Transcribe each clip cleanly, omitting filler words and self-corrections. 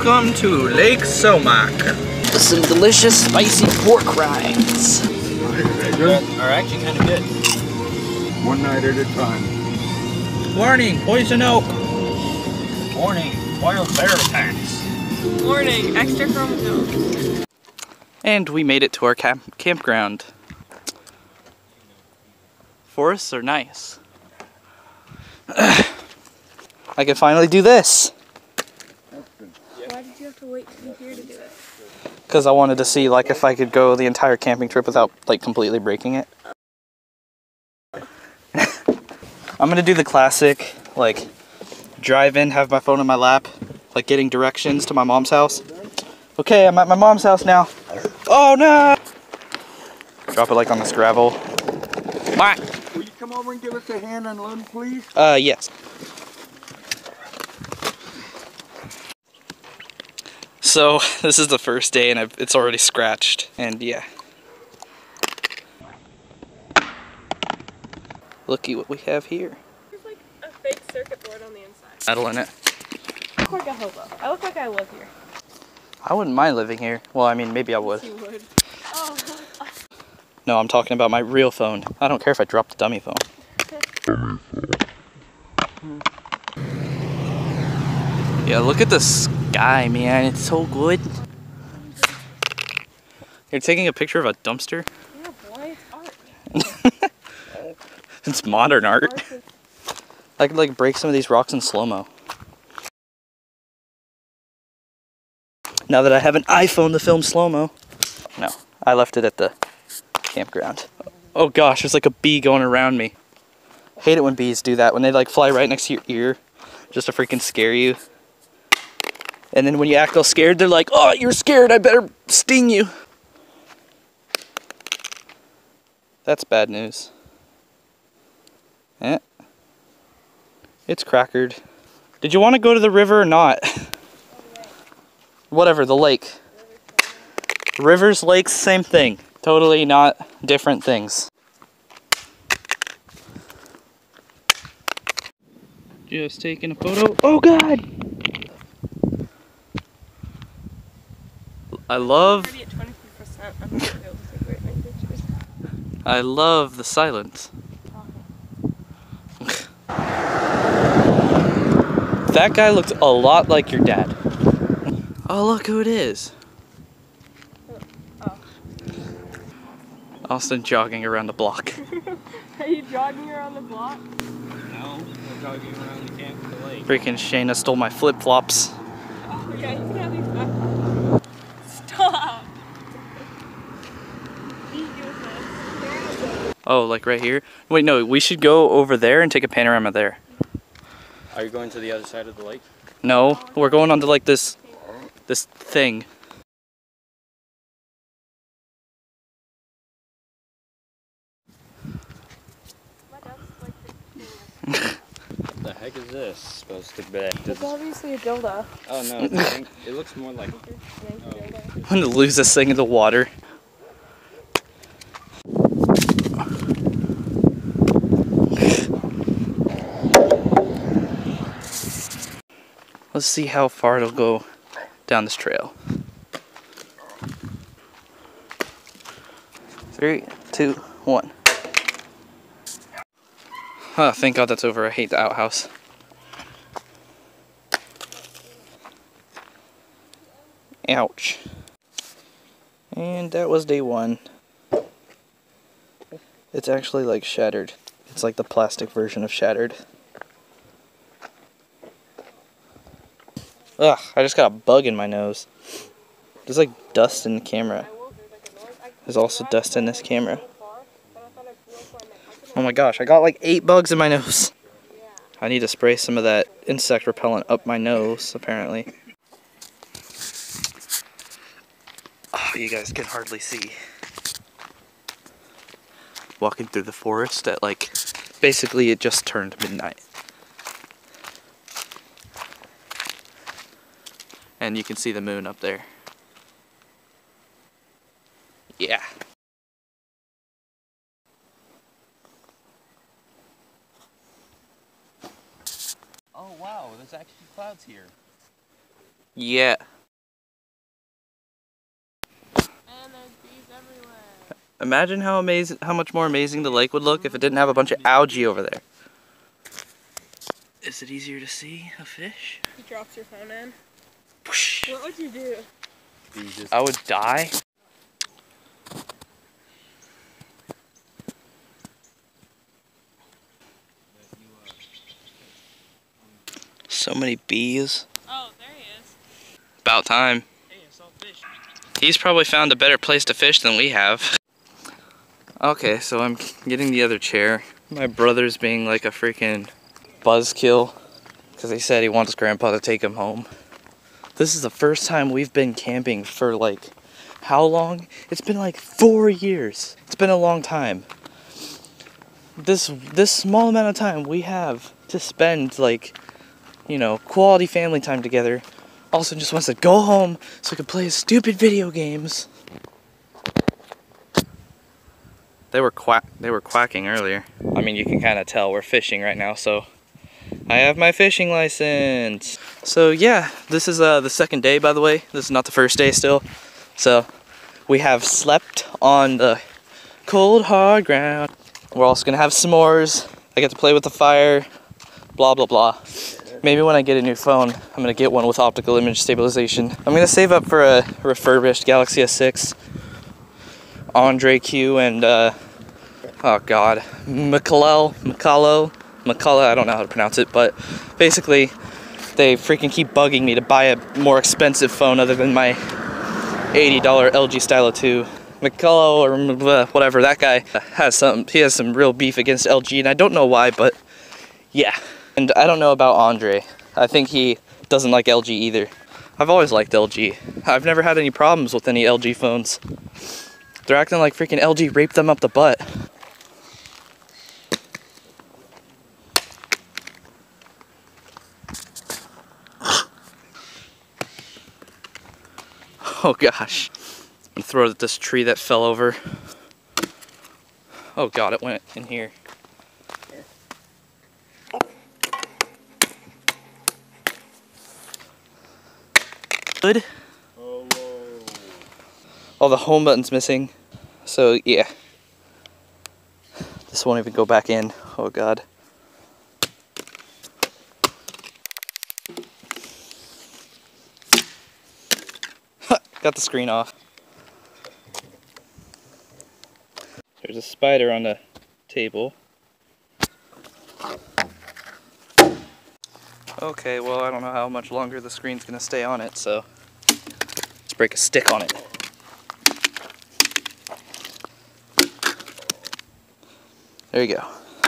Welcome to Lake Selmac. With some delicious spicy pork rinds. Are actually kind of good. One night at a time. Warning, poison oak. Warning, wild bear attacks. Warning, extra chromosomes. And we made it to our campground. Forests are nice. I can finally do this. Why did you have to wait to be here to do it? Because I wanted to see like if I could go the entire camping trip without like completely breaking it. I'm gonna do the classic, like drive in, have my phone in my lap, like getting directions to my mom's house. Okay, I'm at my mom's house now. Oh no! Drop it like on this gravel. Will you come over and give us a hand unloading, please? Yes. So this is the first day and it's already scratched, and yeah. Looky what we have here. There's like a fake circuit board on the inside. Metal in it. I look like a hobo. I look like I live here. I wouldn't mind living here. Well, I mean, maybe I would. You would. Oh. No, I'm talking about my real phone. I don't care if I drop the dummy phone. Yeah, look at the sky, man. It's so good. You're taking a picture of a dumpster? Yeah, boy, it's art. It's modern art. I could like break some of these rocks in slow-mo. Now that I have an iPhone to film slow-mo. No, I left it at the campground. Oh gosh, there's like a bee going around me. Hate it when bees do that, when they like fly right next to your ear just to freaking scare you. And then when you act all scared, they're like, oh, you're scared, I better sting you. That's bad news. Eh. It's crackered. Did you want to go to the river or not? Whatever, the lake. Rivers, lakes, same thing. Totally not different things. Just taking a photo. Oh God! I love the silence. That guy looked a lot like your dad. Oh, look who it is. Oh. Austin jogging around the block. Are you jogging around the block? No, we're jogging around the camp to the lake. Freaking Shayna stole my flip-flops. Oh, yeah, you can have these back. Stop! Oh, like right here? Wait, no, we should go over there and take a panorama there. Are you going to the other side of the lake? No, we're going onto like this thing. What the heck is this supposed to be? It's obviously a dildo. Oh no, it looks more like... I'm gonna lose this thing in the water. Let's see how far it'll go down this trail. 3, 2, 1. Oh, thank God that's over. I hate the outhouse. Ouch. And that was day 1. It's actually like shattered. It's like the plastic version of shattered. Ugh, I just got a bug in my nose. There's like dust in the camera. There's also dust in this camera. Oh my gosh, I got like 8 bugs in my nose. I need to spray some of that insect repellent up my nose, apparently. Oh, you guys can hardly see. Walking through the forest at like, basically it just turned midnight. And you can see the moon up there. Yeah. Oh wow, there's actually clouds here. Yeah. everywhere. Imagine how much more amazing the lake would look if it didn't have a bunch of algae over there. Is it easier to see a fish? He drops your phone in. Whoosh. What would you do? I would die. So many bees. Oh, there he is. About time. Hey, I saw fish. He's probably found a better place to fish than we have. Okay, so I'm getting the other chair. My brother's being like a freaking buzzkill because he said he wants Grandpa to take him home. This is the first time we've been camping for like, how long? It's been like 4 years. It's been a long time. This small amount of time we have to spend like, you know, quality family time together. Also just wants to go home so we can play stupid video games. They were quacking earlier. I mean, you can kind of tell we're fishing right now, so I have my fishing license. So yeah, this is the second day, by the way. This is not the first day still. So we have slept on the cold hard ground. We're also gonna have s'mores. I get to play with the fire, blah blah blah. Maybe when I get a new phone, I'm gonna get one with optical image stabilization. I'm gonna save up for a refurbished Galaxy S6. Andre Q and oh god, Macallo, I don't know how to pronounce it, but basically they freaking keep bugging me to buy a more expensive phone other than my $80 LG Stylo 2. Macallo or whatever, that guy has some real beef against LG, and I don't know why, but yeah. And I don't know about Andre. I think he doesn't like LG either. I've always liked LG. I've never had any problems with any LG phones. They're acting like freaking LG raped them up the butt. Oh gosh. I'm gonna throw it at this tree that fell over. Oh god, it went in here. Good. Oh, the home button's missing. So yeah. This won't even go back in. Oh god. Got the screen off. There's a spider on the table. Okay, well, I don't know how much longer the screen's gonna stay on it, so let's break a stick on it. There you go.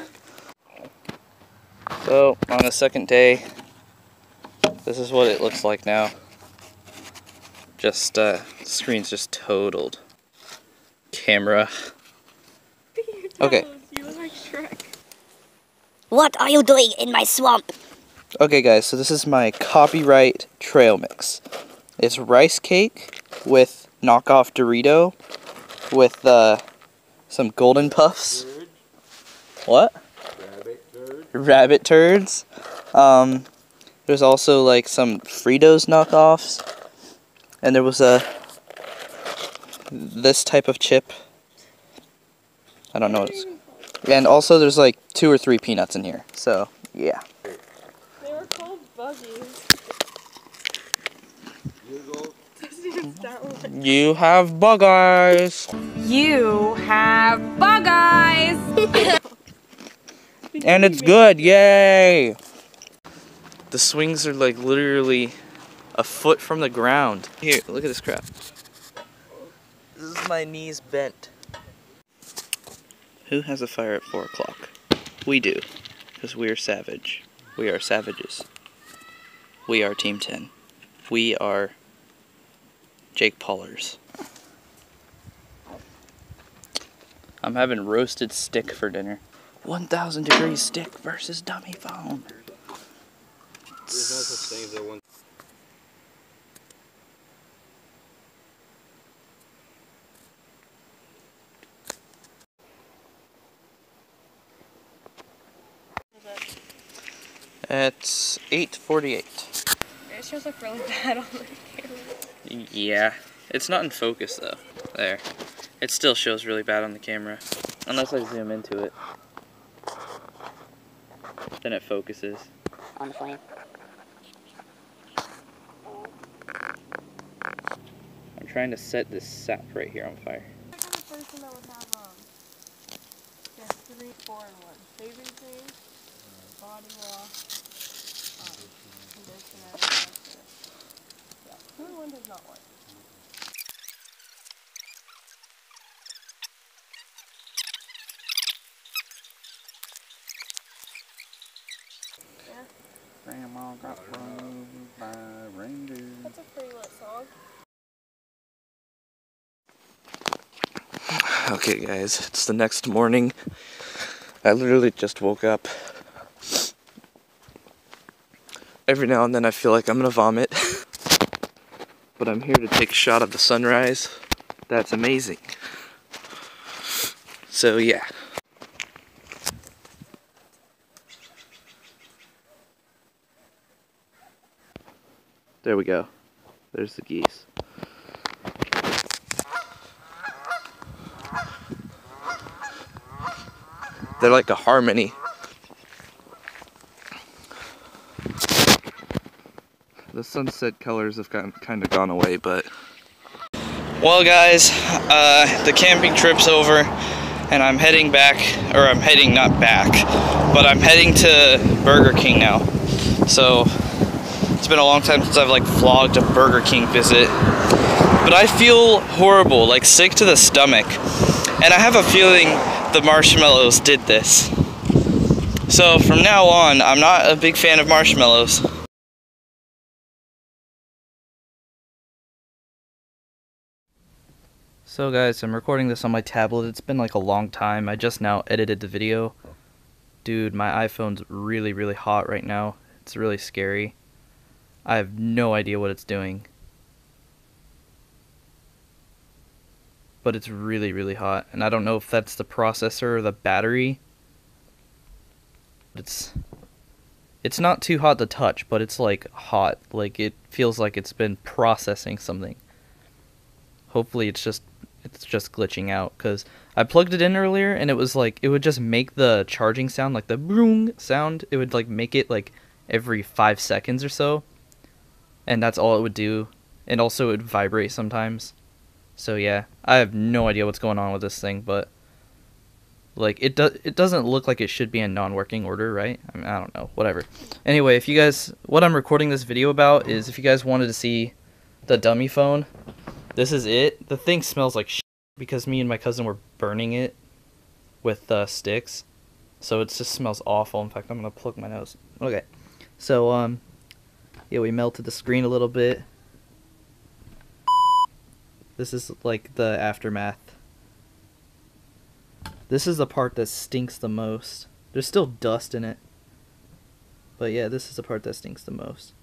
So, on the second day, this is what it looks like now. Just, the screen's just totaled. Camera. Okay. You look like Shrek. What are you doing in my swamp? Okay guys, so this is my copyright trail mix. It's rice cake with knockoff Dorito with some golden puffs. What? Rabbit turds. There's also like some Fritos knockoffs. And there was this type of chip. I don't know what it's. And also there's like 2 or 3 peanuts in here. So, yeah. They were called buggies. You have bug eyes. You have bug eyes. And it's good, yay! The swings are like literally a foot from the ground. Here, look at this crap. This is my knees bent. Who has a fire at 4 o'clock? We do, because we are savage. We are savages. We are Team 10. We are Jake Paulers. I'm having roasted stick for dinner. 1,000 degree stick versus dummy phone. There's no such thing as a one. It's 8:48. It shows up really bad on the camera. Yeah, it's not in focus though. There. It still shows really bad on the camera. Unless I zoom into it. Then it focuses. On the flame. I'm trying to set this sap right here on fire. I'm the kind of person that would have, just 3, 4 in 1. Shaving cream, body wash, conditioner, and shampoo. Yeah, 2 in 1 does not work. Grandma got robbed by reindeer. That's a pretty lit song. Okay guys, it's the next morning. I literally just woke up. Every now and then I feel like I'm gonna vomit. But I'm here to take a shot of the sunrise. That's amazing. So yeah. There we go. There's the geese. They're like a harmony. The sunset colors have kind of gone away, but... Well guys, the camping trip's over, and I'm heading back, or I'm heading not back, but I'm heading to Burger King now. So, it's been a long time since I've like vlogged a Burger King visit. But I feel horrible, like sick to the stomach. And I have a feeling the marshmallows did this. So from now on, I'm not a big fan of marshmallows. So guys, I'm recording this on my tablet. It's been like a long time. I just now edited the video. Dude, my iPhone's really, really hot right now. It's really scary. I have no idea what it's doing. But it's really, really hot. And I don't know if that's the processor or the battery. It's not too hot to touch, but it's like hot. Like it feels like it's been processing something. Hopefully it's just glitching out, because I plugged it in earlier and it was like, it would just make the charging sound, like the boom sound. It would like make it like every 5 seconds or so. And that's all it would do. And also it would vibrate sometimes. So yeah, I have no idea what's going on with this thing, but like it doesn't look like it should be in non-working order, right? I mean, I don't know, whatever. Anyway, if you guys, what I'm recording this video about is if you guys wanted to see the dummy phone, this is it. The thing smells like shit because me and my cousin were burning it with sticks. So it just smells awful. In fact, I'm going to plug my nose. Okay. So, yeah, we melted the screen a little bit. This is like the aftermath. This is the part that stinks the most. There's still dust in it. But yeah, this is the part that stinks the most.